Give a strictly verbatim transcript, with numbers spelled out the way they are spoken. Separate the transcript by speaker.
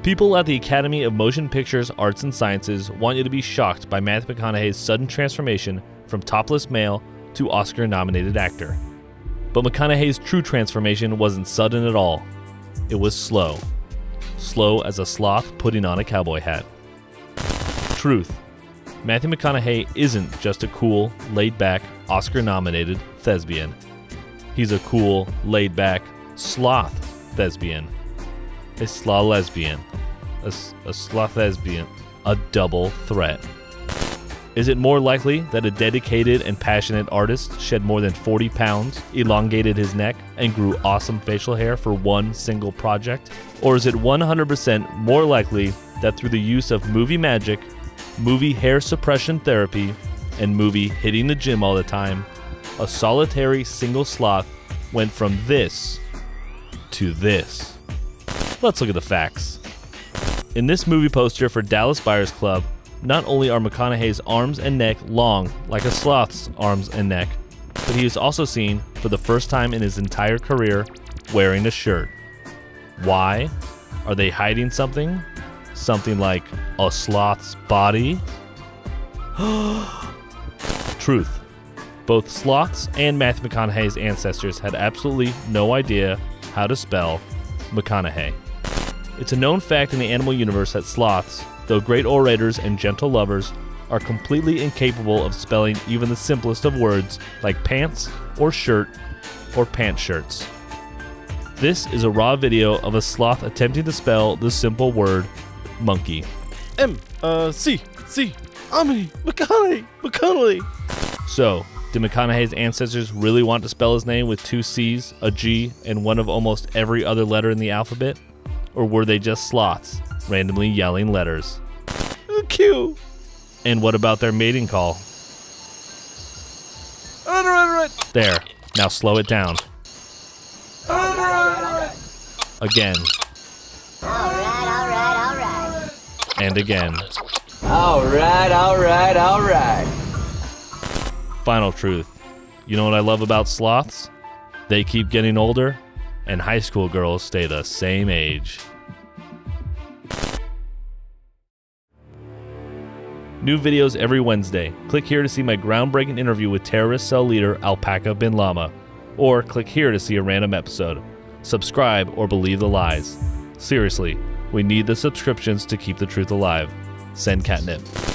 Speaker 1: People at the Academy of Motion Pictures, Arts and Sciences want you to be shocked by Matthew McConaughey's sudden transformation from topless male to Oscar-nominated actor. But McConaughey's true transformation wasn't sudden at all. It was slow. Slow as a sloth putting on a cowboy hat. Truth. Matthew McConaughey isn't just a cool, laid-back, Oscar-nominated thespian. He's a cool, laid-back, sloth thespian. A slaw lesbian. A, a sloth lesbian. A double threat. Is it more likely that a dedicated and passionate artist shed more than forty pounds, elongated his neck, and grew awesome facial hair for one single project? Or is it one hundred percent more likely that through the use of movie magic, movie hair suppression therapy, and movie hitting the gym all the time, a solitary single sloth went from this to this? Let's look at the facts. In this movie poster for Dallas Buyers Club, not only are McConaughey's arms and neck long like a sloth's arms and neck, but he is also seen for the first time in his entire career wearing a shirt. Why? Are they hiding something? Something like a sloth's body? Truth. Both sloths and Matthew McConaughey's ancestors had absolutely no idea how to spell McConaughey. It's a known fact in the animal universe that sloths, though great orators and gentle lovers, are completely incapable of spelling even the simplest of words like pants or shirt or pant shirts. This is a raw video of a sloth attempting to spell the simple word monkey.
Speaker 2: M, uh, C, C, Omni, McConaughey, McConaughey.
Speaker 1: So, did McConaughey's ancestors really want to spell his name with two C's, a G, and one of almost every other letter in the alphabet? Or were they just sloths, randomly yelling letters?
Speaker 2: Q.
Speaker 1: And what about their mating call?
Speaker 2: Alright, alright, alright.
Speaker 1: There. Now slow it down.
Speaker 2: Alright, alright, alright.
Speaker 1: Again.
Speaker 3: Alright, alright, alright.
Speaker 1: And again.
Speaker 4: Alright, alright, alright.
Speaker 1: Final truth. You know what I love about sloths? They keep getting older, and high school girls stay the same age. New videos every Wednesday. Click here to see my groundbreaking interview with terrorist cell leader Alpaca Bin Lama. Or click here to see a random episode. Subscribe or believe the lies. Seriously, we need the subscriptions to keep the truth alive. Send catnip.